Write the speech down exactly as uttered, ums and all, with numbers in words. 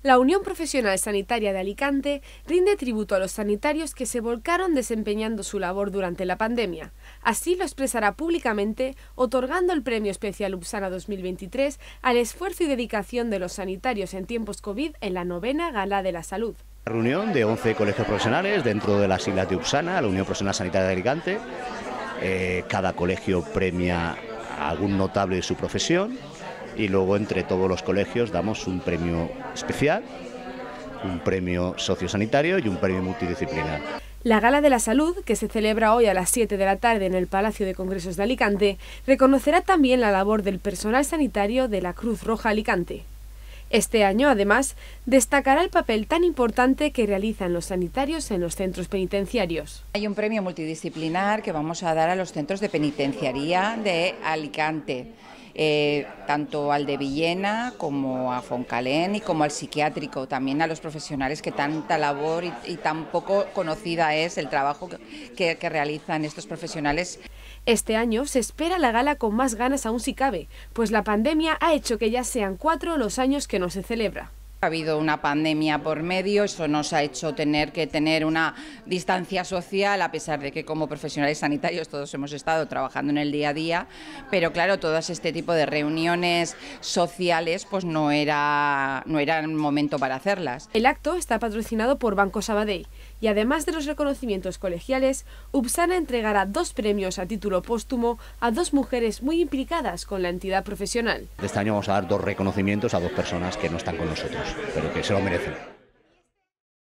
La Unión Profesional Sanitaria de Alicante rinde tributo a los sanitarios que se volcaron desempeñando su labor durante la pandemia. Así lo expresará públicamente, otorgando el Premio Especial UPSANA dos mil veintitrés al esfuerzo y dedicación de los sanitarios en tiempos COVID en la novena Gala de la Salud. Reunión de once colegios profesionales dentro de las siglas de UPSANA, la Unión Profesional Sanitaria de Alicante. Eh, cada colegio premia a algún notable de su profesión. Y luego entre todos los colegios damos un premio especial, un premio sociosanitario y un premio multidisciplinar. La Gala de la Salud, que se celebra hoy a las siete de la tarde en el Palacio de Congresos de Alicante, reconocerá también la labor del personal sanitario de la Cruz Roja Alicante. Este año, además, destacará el papel tan importante que realizan los sanitarios en los centros penitenciarios. Hay un premio multidisciplinar que vamos a dar a los centros de penitenciaría de Alicante. Eh, tanto al de Villena como a Foncalén y como al psiquiátrico, también a los profesionales que tanta labor y, y tan poco conocida es el trabajo que, que realizan estos profesionales. Este año se espera la gala con más ganas aún si cabe, pues la pandemia ha hecho que ya sean cuatro los años que no se celebra. Ha habido una pandemia por medio, eso nos ha hecho tener que tener una distancia social, a pesar de que como profesionales sanitarios todos hemos estado trabajando en el día a día, pero claro, todo este tipo de reuniones sociales pues no era, no era el momento para hacerlas. El acto está patrocinado por Banco Sabadell y además de los reconocimientos colegiales, UPSANA entregará dos premios a título póstumo a dos mujeres muy implicadas con la entidad profesional. Este año vamos a dar dos reconocimientos a dos personas que no están con nosotros, pero que se lo merecen.